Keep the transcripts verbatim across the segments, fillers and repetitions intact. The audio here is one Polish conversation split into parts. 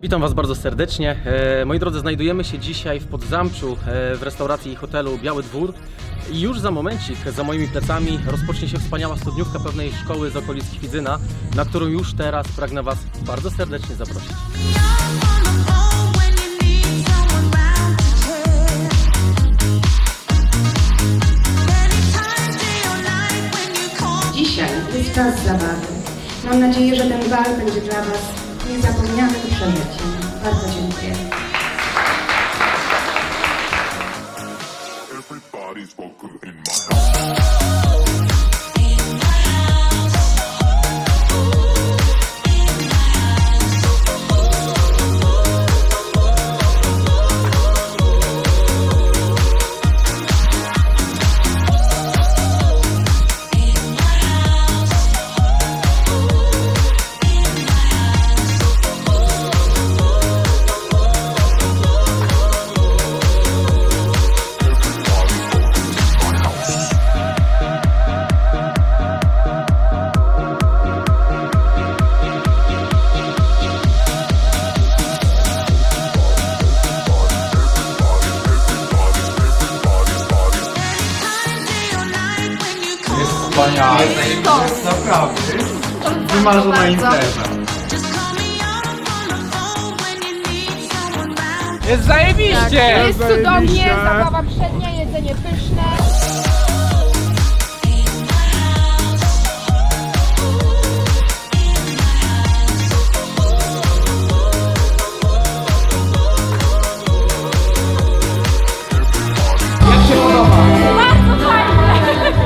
Witam Was bardzo serdecznie. E, moi drodzy, znajdujemy się dzisiaj w Podzamczu e, w restauracji i hotelu Biały Dwór i już za momencik za moimi plecami rozpocznie się wspaniała studniówka pewnej szkoły z okolic Kwidzyna, na którą już teraz pragnę Was bardzo serdecznie zaprosić. Dzisiaj jest czas zabawy. Mam nadzieję, że ten bal będzie dla Was niezapomnianym przeżyciem. Bardzo dziękuję. Wspaniale, jest naprawdę wymarzona impreza. Jest zajebiście! Tak, jest cudownie, zabawa przednia, jedzenie pyszne. Jak się podoba? Bardzo fajne!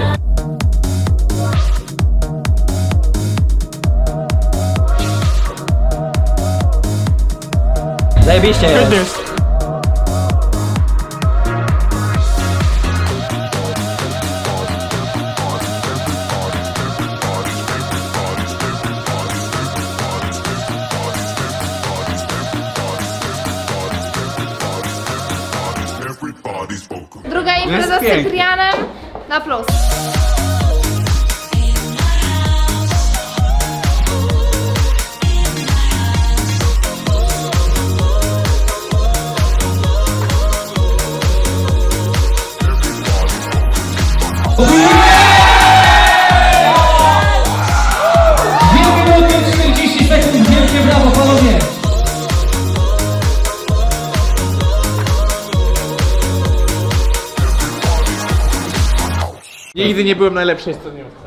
Zajebiście jest! Druga impreza z Cyprianem na plus. dwie minuty czterdzieści sekund, wielkie brawo panowie! Nigdy nie byłem najlepszej studniówki.